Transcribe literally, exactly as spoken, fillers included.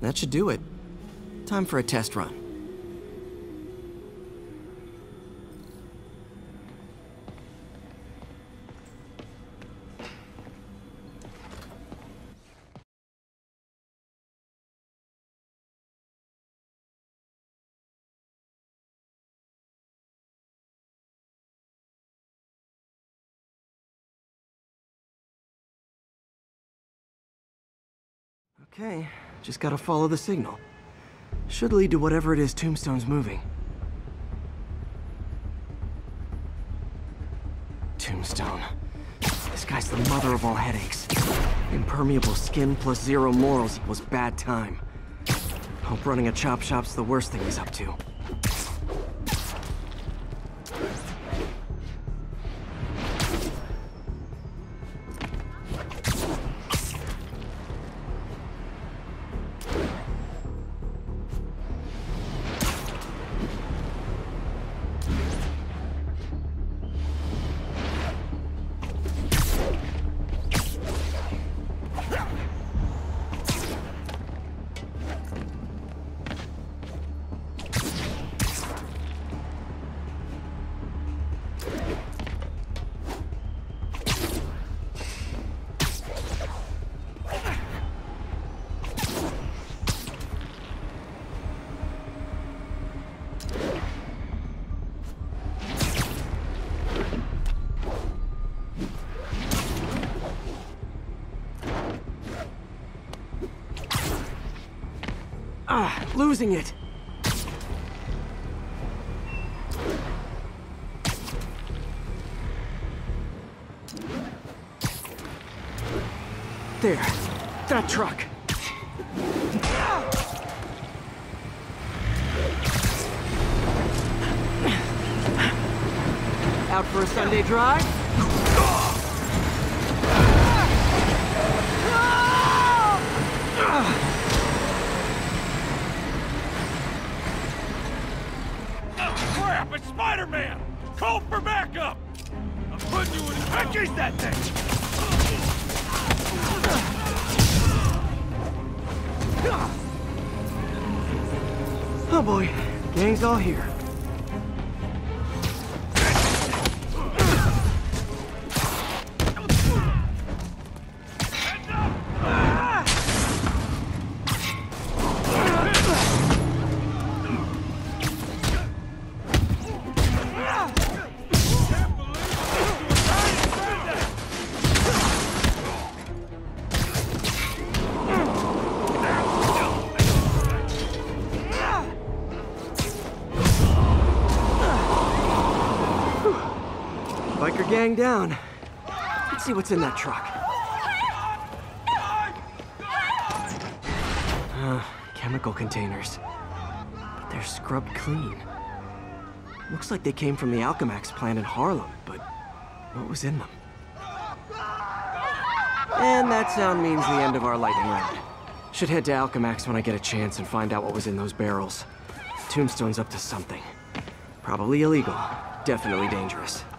That should do it. Time for a test run. Okay, just gotta follow the signal. Should lead to whatever it is Tombstone's moving. Tombstone. This guy's the mother of all headaches. Impermeable skin plus zero morals equals bad time. Hope running a chop shop's the worst thing he's up to. Ah, losing it. There. That truck. Out for a Sunday drive? Crap, it's Spider-Man! Call for backup! I'm putting you in the Chase that thing! Oh boy, gang's all here. Biker gang down. Let's see what's in that truck. Uh, chemical containers. But they're scrubbed clean. Looks like they came from the Alchemax plant in Harlem, but what was in them? And that sound means the end of our lightning round. Should head to Alchemax when I get a chance and find out what was in those barrels. Tombstone's up to something. Probably illegal. Definitely dangerous.